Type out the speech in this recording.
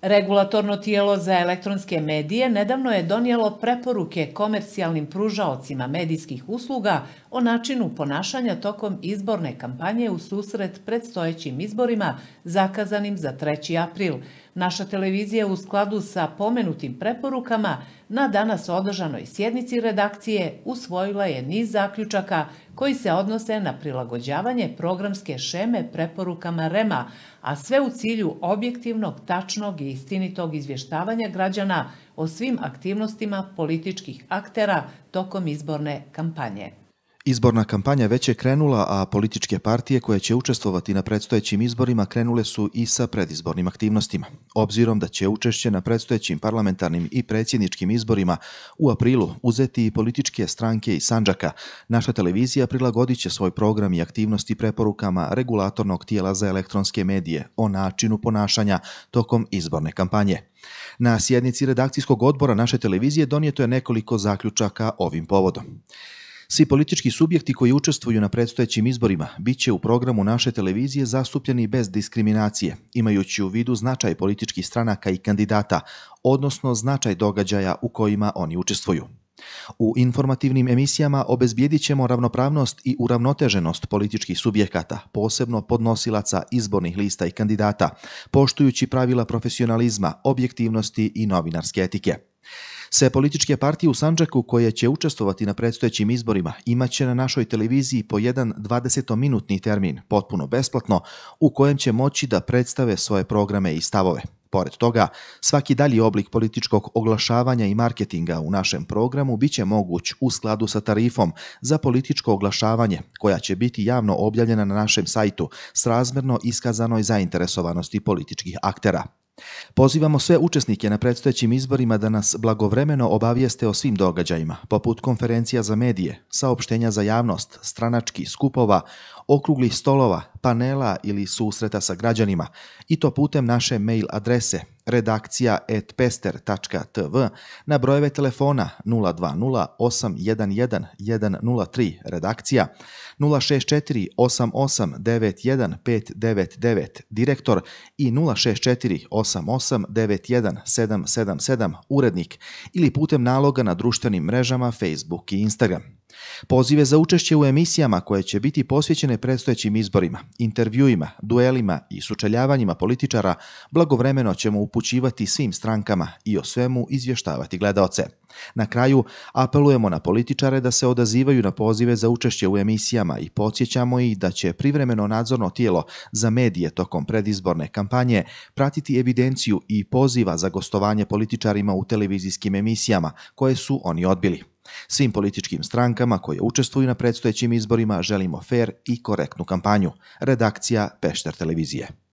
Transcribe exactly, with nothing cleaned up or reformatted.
Regulatorno tijelo za elektronske medije nedavno je donijelo preporuke komercijalnim pružaocima medijskih usluga o načinu ponašanja tokom izborne kampanje u susret predstojećim izborima zakazanim za treći april. Naša televizija u skladu sa pomenutim preporukama na danas održanoj sjednici redakcije usvojila je niz zaključaka koji se odnose na prilagođavanje programske šeme preporukama REM-a, a sve u cilju objektivnog, tačnog i istinitog izvještavanja građana o svim aktivnostima političkih aktera tokom izborne kampanje. Izborna kampanja već je krenula, a političke partije koje će učestvovati na predstojećim izborima krenule su i sa predizbornim aktivnostima. Obzirom da će učešće na predstojećim parlamentarnim i predsjedničkim izborima u aprilu uzeti i političke stranke iz Sandžaka, naša televizija prilagodit će svoj program i aktivnosti preporukama Regulatornog tijela za elektronske medije o načinu ponašanja tokom izborne kampanje. Na sjednici redakcijskog odbora naše televizije donijeto je nekoliko zaključaka ovim povodom. Svi politički subjekti koji učestvuju na predstojećim izborima bit će u programu naše televizije zastupljeni bez diskriminacije, imajući u vidu značaj političkih stranaka i kandidata, odnosno značaj događaja u kojima oni učestvuju. U informativnim emisijama obezbijedit ćemo ravnopravnost i uravnoteženost političkih subjekata, posebno podnosilaca izbornih lista i kandidata, poštujući pravila profesionalizma, objektivnosti i novinarske etike. Sve političke partije u Sandžaku koje će učestvovati na predstojećim izborima imaće na našoj televiziji po jedan dvadesetominutni termin, potpuno besplatno, u kojem će moći da predstave svoje programe i stavove. Pored toga, svaki dalji oblik političkog oglašavanja i marketinga u našem programu biće moguć u skladu sa tarifom za političko oglašavanje, koja će biti javno objavljena na našem sajtu srazmjerno iskazanoj zainteresovanosti političkih aktera. Pozivamo sve učesnike na predstojećim izborima da nas blagovremeno obavijeste o svim događajima, poput konferencija za medije, saopštenja za javnost, stranačkih skupova, okruglih stolova, panela ili susreta sa građanima, i to putem naše mail adrese redakcija at pester tačka t v, na brojeve telefona nula dva nula osam jedan jedan jedan nula tri redakcija, nula šest četiri osam osam devet jedan pet devet devet direktor i nula šest četiri osam osam devet jedan sedam sedam sedam urednik, ili putem naloga na društvenim mrežama Facebook i Instagram. Pozive za učešće u emisijama koje će biti posvećene predstojećim izborima, intervjuima, duelima i sučeljavanjima političara blagovremeno ćemo upućivati svim strankama i o svemu izvještavati gledaoce. Na kraju, apelujemo na političare da se odazivaju na pozive za učešće u emisijama i podsjećamo ih da će privremeno nadzorno tijelo za medije tokom predizborne kampanje pratiti evidenciju i poziva za gostovanje političarima u televizijskim emisijama koje su oni odbili. Svim političkim strankama koje učestvuju na predstojećim izborima želimo fer i korektnu kampanju. Redakcija Pešter televizije.